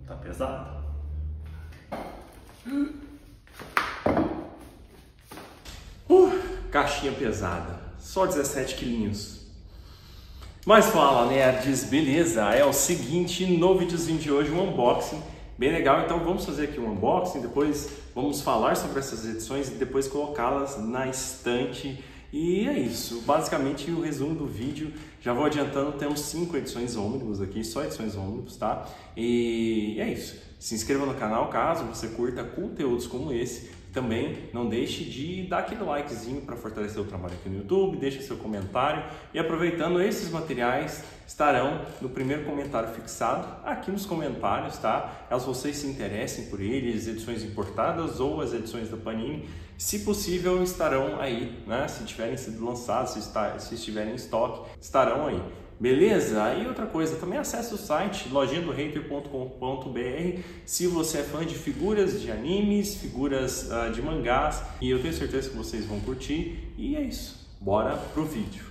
Tá pesado. Caixinha pesada. Só 17 quilinhos. Mas fala, nerds, beleza? É o seguinte, no videozinho de hoje, um unboxing bem legal. Então vamos fazer aqui um unboxing, depois vamos falar sobre essas edições e depois colocá-las na estante. E é isso, basicamente o resumo do vídeo. Já vou adiantando, temos 5 edições ônibus aqui, só edições ônibus, tá? E é isso. Se inscreva no canal caso você curta conteúdos como esse. Também não deixe de dar aquele likezinho para fortalecer o trabalho aqui no YouTube, deixe seu comentário e aproveitando, esses materiais estarão no primeiro comentário fixado aqui nos comentários, tá? Caso vocês se interessem por eles, edições importadas ou as edições da Panini, se possível estarão aí, né? Se tiverem sido lançados, se estiverem em estoque, estarão aí. Beleza? Aí outra coisa, também acesse o site lojinhadohater.com.br se você é fã de figuras de animes, figuras de mangás, e eu tenho certeza que vocês vão curtir. E é isso, bora pro vídeo.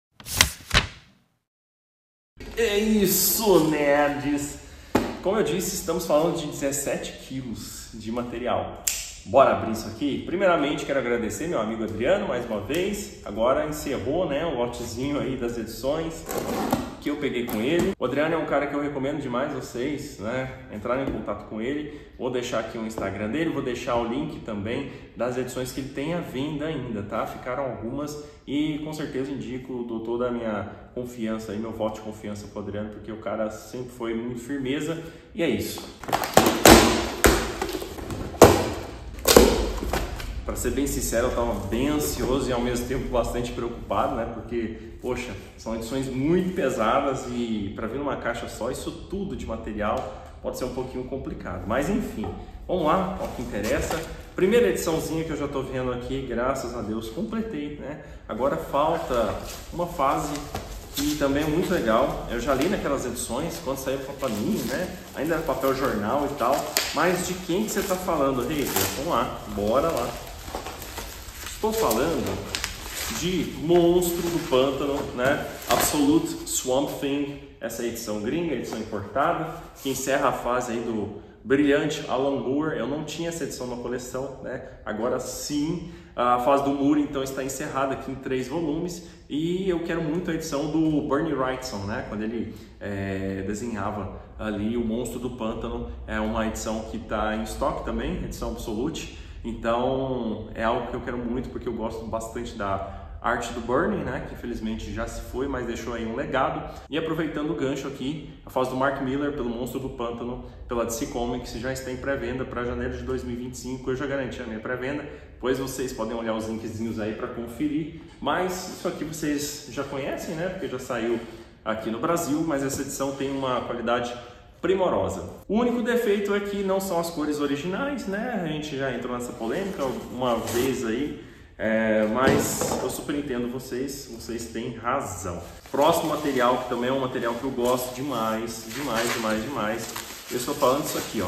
É isso, nerds! Como eu disse, estamos falando de 17 quilos de material. Bora abrir isso aqui? Primeiramente, quero agradecer meu amigo Adriano mais uma vez. Agora encerrou, né, o lotezinho aí das edições que eu peguei com ele. O Adriano é um cara que eu recomendo demais vocês, né, entrarem em contato com ele. Vou deixar aqui o Instagram dele, vou deixar o link também das edições que ele tem à venda ainda, tá? Ficaram algumas e com certeza indico, dou toda a minha confiança aí, meu voto de confiança pro Adriano, porque o cara sempre foi muito firmeza. E é isso. Para ser bem sincero, eu estava bem ansioso e ao mesmo tempo bastante preocupado, né? Porque, poxa, são edições muito pesadas e para vir numa caixa só, isso tudo de material pode ser um pouquinho complicado. Mas enfim, vamos lá, ao que interessa. Primeira ediçãozinha que eu já estou vendo aqui, graças a Deus, completei, né? Agora falta uma fase que também é muito legal. Eu já li naquelas edições, quando saiu com a Panini, né? Ainda era papel jornal e tal. Mas de quem que você está falando, Hater? Vamos lá, bora lá. Estou falando de Monstro do Pântano, né? Absolute Swamp Thing, essa edição gringa, edição importada, que encerra a fase aí do brilhante Alan Moore. Eu não tinha essa edição na coleção, né? Agora sim, a fase do Moore então está encerrada aqui em 3 volumes e eu quero muito a edição do Bernie Wrightson, né? Quando ele desenhava ali o Monstro do Pântano. É uma edição que está em estoque também, edição Absolute. Então é algo que eu quero muito porque eu gosto bastante da arte do Bernie, né, que infelizmente já se foi, mas deixou aí um legado. E aproveitando o gancho aqui, a fase do Mark Millar pelo Monstro do Pântano, pela DC Comics, já está em pré-venda para janeiro de 2025. Eu já garanti a minha pré-venda, depois vocês podem olhar os linkzinhos aí para conferir. Mas isso aqui vocês já conhecem, né, porque já saiu aqui no Brasil, mas essa edição tem uma qualidade primorosa. O único defeito é que não são as cores originais, né? A gente já entrou nessa polêmica uma vez aí, mas eu super entendo vocês têm razão. Próximo material, que também é um material que eu gosto demais. Eu estou falando disso aqui, ó.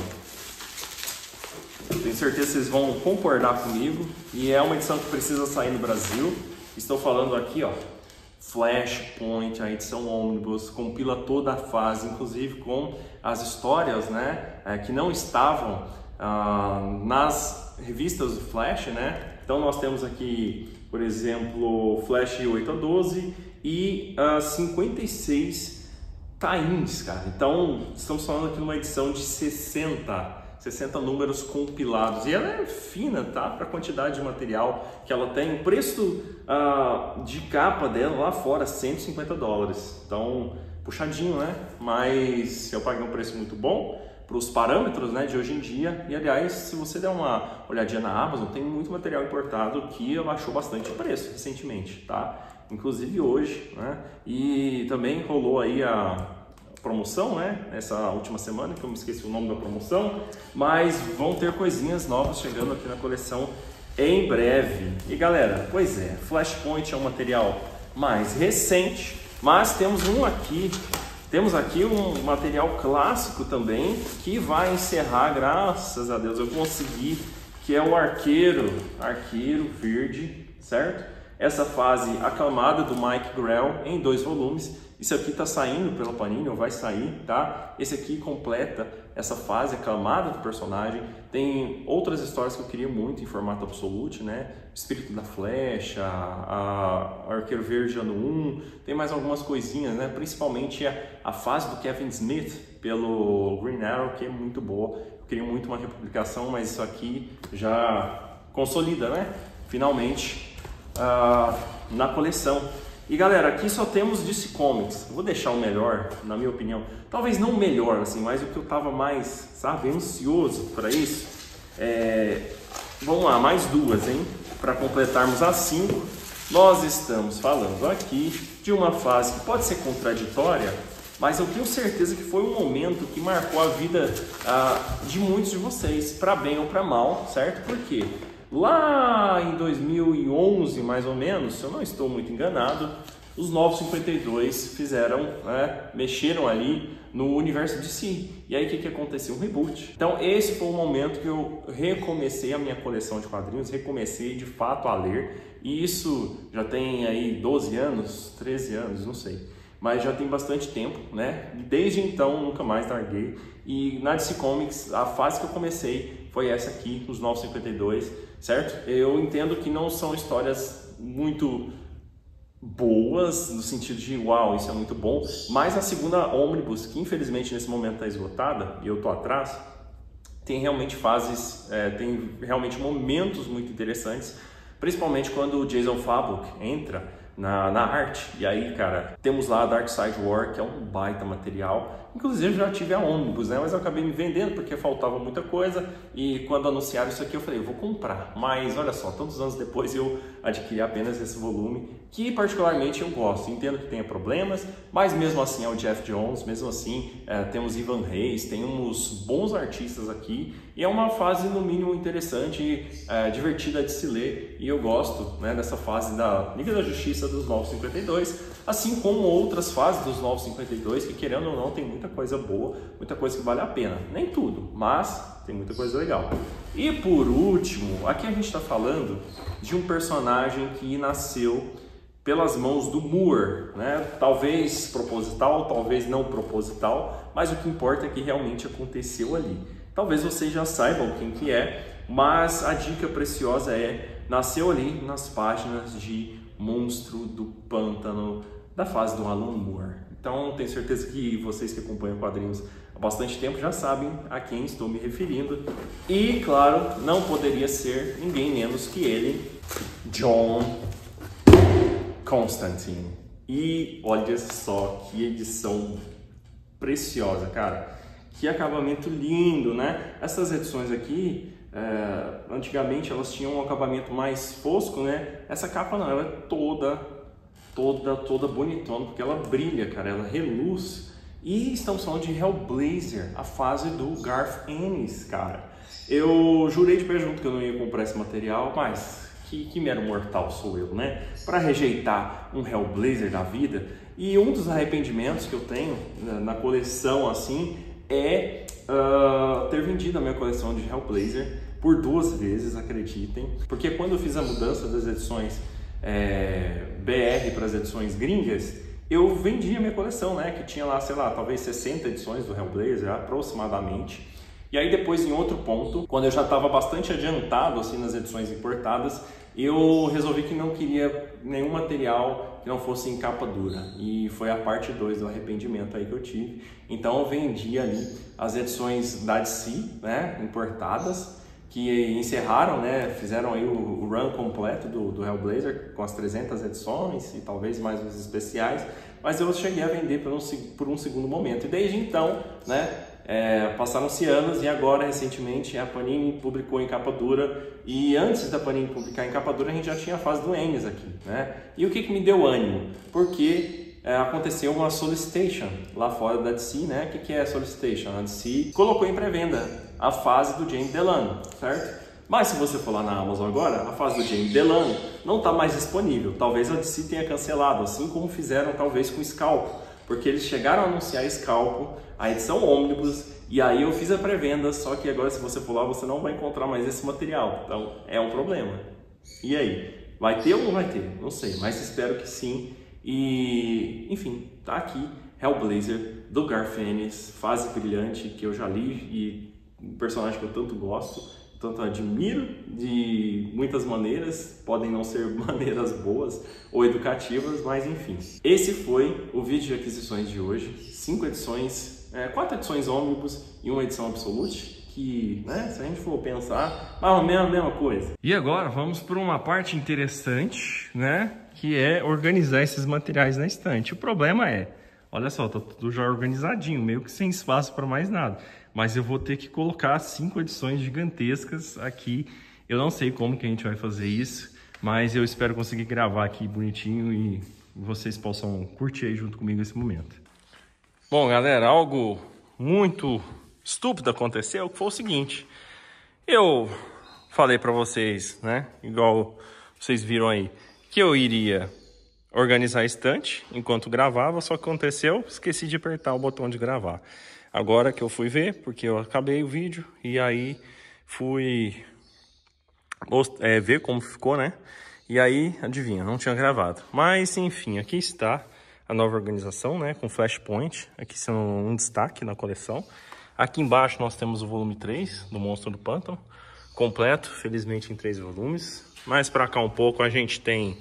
Tenho certeza que vocês vão concordar comigo e é uma edição que precisa sair no Brasil. Estou falando aqui, ó, Flashpoint, a edição ônibus, compila toda a fase, inclusive com as histórias, né, que não estavam nas revistas do Flash, né? Então nós temos aqui, por exemplo, Flash 8 a 12 e 56 tie-ins, cara. Então estamos falando aqui de uma edição de 60 números compilados e ela é fina, tá? Para a quantidade de material que ela tem. O preço de capa dela lá fora, $150. Então, puxadinho, né? Mas eu paguei um preço muito bom para os parâmetros, né, de hoje em dia. E aliás, se você der uma olhadinha na Amazon, tem muito material importado que abaixou bastante o preço recentemente, tá? Inclusive hoje, né? E também rolou aí a promoção, né, nessa última semana, que eu me esqueci o nome da promoção, mas vão ter coisinhas novas chegando aqui na coleção em breve. E galera, pois é, Flashpoint é um material mais recente, mas temos aqui um material clássico também, que vai encerrar, graças a Deus eu consegui, que é o Arqueiro Verde, certo? essa fase aclamada do Mike Grell em 2 volumes. Isso aqui está saindo pela Panini, ou vai sair, tá? Esse aqui completa essa fase aclamada do personagem. Tem outras histórias que eu queria muito em formato Absolute, né? Espírito da Flecha, a Arqueiro Verde ano 1, tem mais algumas coisinhas, né? Principalmente a fase do Kevin Smith pelo Green Arrow, que é muito boa. Eu queria muito uma republicação, mas isso aqui já consolida, né? Finalmente, na coleção. E galera, aqui só temos DC Comics. Eu vou deixar o melhor, na minha opinião. Talvez não o melhor, assim, mas o que eu tava mais, sabe, ansioso para isso. Vamos lá, mais 2, hein? Para completarmos as 5. Nós estamos falando aqui de uma fase que pode ser contraditória, mas eu tenho certeza que foi um momento que marcou a vida de muitos de vocês, para bem ou para mal, certo? Por quê? Lá em 2011, mais ou menos, se eu não estou muito enganado, os Novos 52 mexeram ali no universo DC. E aí o que aconteceu? Um reboot. Então esse foi o momento que eu recomecei a minha coleção de quadrinhos, recomecei de fato a ler. E isso já tem aí 12 anos, 13 anos, não sei. Mas já tem bastante tempo, né? E desde então nunca mais larguei. E na DC Comics, a fase que eu comecei foi essa aqui, os Novos 52, certo? Eu entendo que não são histórias muito boas, no sentido de uau, isso é muito bom, mas a segunda Omnibus, que infelizmente nesse momento está esgotada, e eu tô atrás, tem realmente fases, tem realmente momentos muito interessantes, principalmente quando o Jason Fabok entra na arte. E aí, cara, temos lá a Dark Side War, que é um baita material. Inclusive, eu já tive a Omnibus, né? Mas eu acabei me vendendo porque faltava muita coisa. E quando anunciaram isso aqui, eu falei, eu vou comprar. Mas, olha só, tantos anos depois eu adquiri apenas esse volume, que particularmente eu gosto. Entendo que tenha problemas, mas mesmo assim é o Jeff Jones, mesmo assim temos Ivan Reis, temos bons artistas aqui. E é uma fase, no mínimo, interessante, divertida de se ler. E eu gosto, né, dessa fase da Liga da Justiça dos Novos 52, assim como outras fases dos Novos 52, que querendo ou não tem muita coisa boa, muita coisa que vale a pena. Nem tudo, mas tem muita coisa legal. E por último, aqui a gente está falando de um personagem que nasceu pelas mãos do Moore, né? Talvez proposital, talvez não proposital, mas o que importa é que realmente aconteceu ali. Talvez vocês já saibam quem que é, mas a dica preciosa nasceu ali nas páginas de Monstro do Pântano, da fase do Alan Moore. Então, tenho certeza que vocês que acompanham quadrinhos há bastante tempo já sabem a quem estou me referindo. E, claro, não poderia ser ninguém menos que ele, John Constantine. E olha só que edição preciosa, cara. Que acabamento lindo, né? Essas edições aqui, antigamente elas tinham um acabamento mais fosco, né? Essa capa não, ela é toda bonitona, porque ela brilha, cara, ela reluz. E estamos falando de Hellblazer, a fase do Garth Ennis, cara. Eu jurei de pé junto que eu não ia comprar esse material, mas que mero mortal sou eu, né? Para rejeitar um Hellblazer da vida. E um dos arrependimentos que eu tenho na coleção, assim, é ter vendido a minha coleção de Hellblazer por 2 vezes, acreditem. Porque quando eu fiz a mudança das edições BR para as edições gringas, eu vendi a minha coleção, né? Que tinha lá, sei lá, talvez 60 edições do Hellblazer, aproximadamente. E aí depois, em outro ponto, quando eu já estava bastante adiantado assim nas edições importadas, eu resolvi que não queria nenhum material que não fosse em capa dura. E foi a parte 2 do arrependimento aí que eu tive. Então eu vendi ali as edições da DC, né, importadas, que encerraram, né, fizeram aí o run completo do Hellblazer com as 300 edições e talvez mais uns especiais. Mas eu cheguei a vender por um segundo momento. E desde então, né, passaram-se anos e agora, recentemente, a Panini publicou em capa dura. E antes da Panini publicar em capa dura, a gente já tinha a fase do Ennis aqui, né? E o que me deu ânimo? Porque aconteceu uma solicitation lá fora da DC, né? O que é a solicitation? A DC colocou em pré-venda a fase do James Delano, certo? Mas se você for lá na Amazon agora, a fase do James Delano não está mais disponível. Talvez a DC tenha cancelado, assim como fizeram talvez com o Scalpo, porque eles chegaram a anunciar Scalpo, a edição Omnibus, e aí eu fiz a pré-venda, só que agora se você for lá você não vai encontrar mais esse material, então é um problema. E aí? Vai ter ou não vai ter? Não sei, mas espero que sim. E, enfim, tá aqui Hellblazer, do Garth Ennis, fase brilhante, que eu já li e um personagem que eu tanto gosto, tanto admiro de muitas maneiras, podem não ser maneiras boas ou educativas, mas enfim. Esse foi o vídeo de aquisições de hoje, 5 edições, 4 edições Omnibus e uma edição Absolute, que, né, se a gente for pensar, mais ou menos a mesma coisa. E agora vamos para uma parte interessante, né, que é organizar esses materiais na estante. O problema é, olha só, tá tudo já organizadinho, meio que sem espaço para mais nada. Mas eu vou ter que colocar 5 edições gigantescas aqui. Eu não sei como que a gente vai fazer isso, mas eu espero conseguir gravar aqui bonitinho e vocês possam curtir aí junto comigo esse momento. Bom, galera, algo muito estúpido aconteceu, que foi o seguinte. Eu falei para vocês, né, igual vocês viram aí, que eu iria organizar a estante enquanto gravava, só que aconteceu, esqueci de apertar o botão de gravar. Agora que eu fui ver, porque eu acabei o vídeo, e aí fui ver como ficou, né? E aí, adivinha, não tinha gravado. Mas, enfim, aqui está a nova organização, né? Com flashpoint, aqui são um destaque na coleção. Aqui embaixo nós temos o volume 3 do Monstro do Pântano, completo, felizmente em 3 volumes. Mais pra cá um pouco a gente tem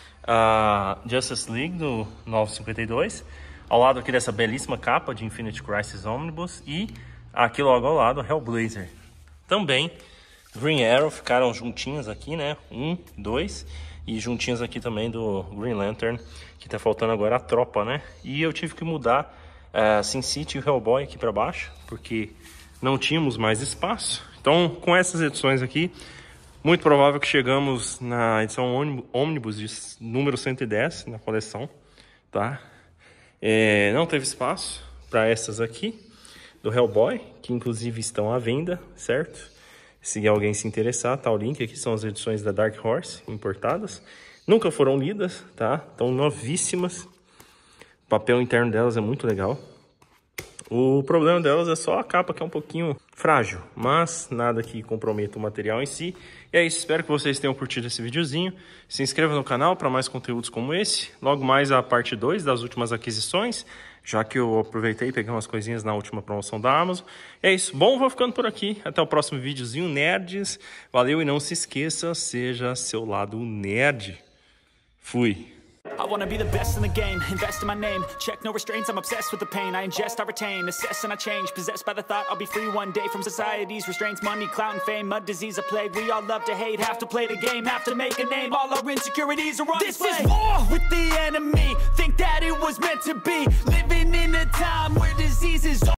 a Justice League do 952, ao lado aqui dessa belíssima capa de Infinite Crisis Omnibus, e aqui logo ao lado Hellblazer. Também Green Arrow ficaram juntinhas aqui, né? 1, 2, e juntinhas aqui também do Green Lantern, que tá faltando agora a tropa, né? E eu tive que mudar Sin City e o Hellboy aqui para baixo, porque não tínhamos mais espaço. Então, com essas edições aqui, muito provável que chegamos na edição Omnibus de número 110 na coleção, tá? Não teve espaço para essas aqui do Hellboy, que inclusive estão à venda, certo? Se alguém se interessar, tá o link aqui, são as edições da Dark Horse importadas. Nunca foram lidas, tá? Estão novíssimas. O papel interno delas é muito legal. O problema delas é só a capa, que é um pouquinho frágil, mas nada que comprometa o material em si. E é isso, espero que vocês tenham curtido esse videozinho. Se inscreva no canal para mais conteúdos como esse. Logo mais a parte 2 das últimas aquisições, já que eu aproveitei e peguei umas coisinhas na última promoção da Amazon. É isso, bom, vou ficando por aqui. Até o próximo videozinho, nerds. Valeu e não se esqueça, seja seu lado nerd. Fui. I wanna be the best in the game, invest in my name. Check no restraints, I'm obsessed with the pain. I ingest, I retain, assess and I change. Possessed by the thought I'll be free one day from society's restraints. Money, clout and fame, mud, disease, a plague. We all love to hate, have to play the game, have to make a name. All our insecurities are on display. This is war with the enemy, think that it was meant to be. Living in a time where diseases